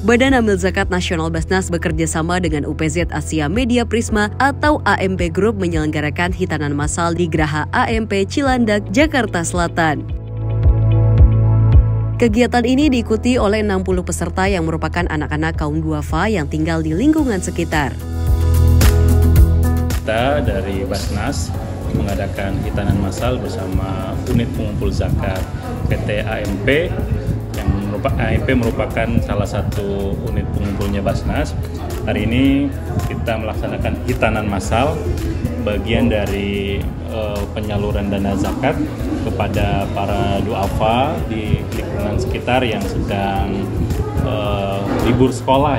Badan Amil Zakat Nasional Basnas bekerja sama dengan UPZ Asia Media Prisma atau AMP Group menyelenggarakan hitanan massal di Geraha AMP Cilandak, Jakarta Selatan. Kegiatan ini diikuti oleh 60 peserta yang merupakan anak-anak kaum duafa yang tinggal di lingkungan sekitar. Kita dari Basnas mengadakan hitanan massal bersama unit pengumpul zakat PT AMP. AMP merupakan salah satu unit pengumpulnya Basnas. Hari ini kita melaksanakan hitanan massal, bagian dari penyaluran dana zakat kepada para duafa di lingkungan sekitar yang sedang libur sekolah.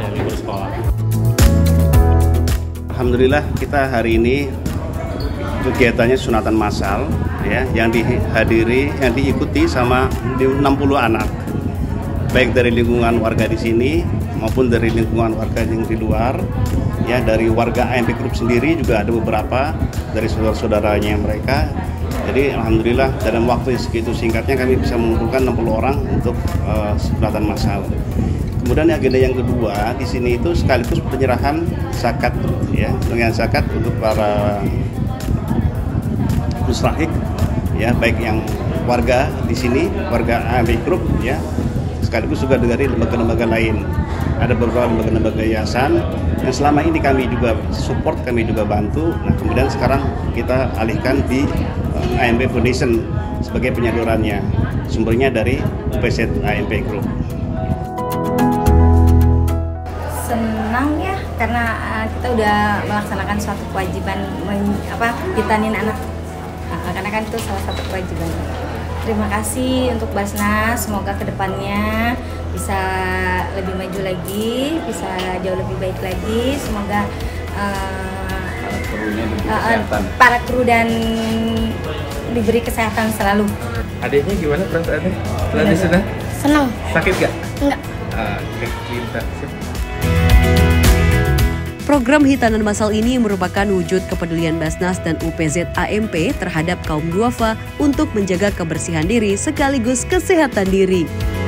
Alhamdulillah kita hari ini kegiatannya sunatan massal ya, yang diikuti sama 60 anak. Baik dari lingkungan warga di sini maupun dari lingkungan warga yang di luar. Ya, dari warga AMP Group sendiri juga ada beberapa dari saudara-saudaranya mereka. Jadi alhamdulillah dalam waktu yang segitu singkatnya kami bisa mengumpulkan 60 orang untuk sunatan massal. Kemudian agenda yang kedua di sini itu sekaligus penyerahan zakat ya, dengan zakat untuk para mustahik ya, baik yang warga di sini, warga AMP Group ya, sekaligus juga dari lembaga-lembaga lain. Ada beberapa lembaga-lembaga yayasan yang selama ini kami juga support, kami juga bantu. Nah, kemudian sekarang kita alihkan di AMP Foundation sebagai penyalurannya. Sumbernya dari UPZ AMP Group. Senang ya, karena kita udah melaksanakan suatu kewajiban hitanin anak. Karena kan itu salah satu kewajiban. Terima kasih untuk Basnas, semoga kedepannya bisa lebih maju lagi, bisa jauh lebih baik lagi. Semoga para kru dan diberi kesehatan selalu. Adiknya gimana perasaannya? Setelah di sana? Senang. Sakit gak? Enggak. Pintar. Program hitanan massal ini merupakan wujud kepedulian Basnas dan UPZ AMP terhadap kaum duafa untuk menjaga kebersihan diri sekaligus kesehatan diri.